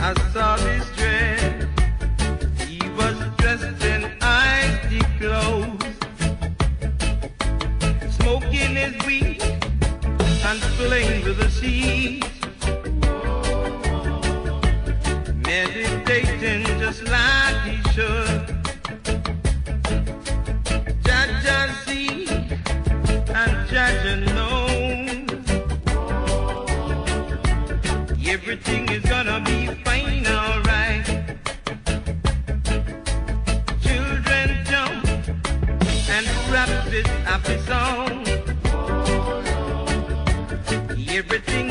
I saw this dread. He was dressed in icy clothes, smoking his weed and playing with the sheets, meditating just like he should. Jaja see and Jaja know everything is gonna be fine, alright. Children jump and rap this happy song. Everything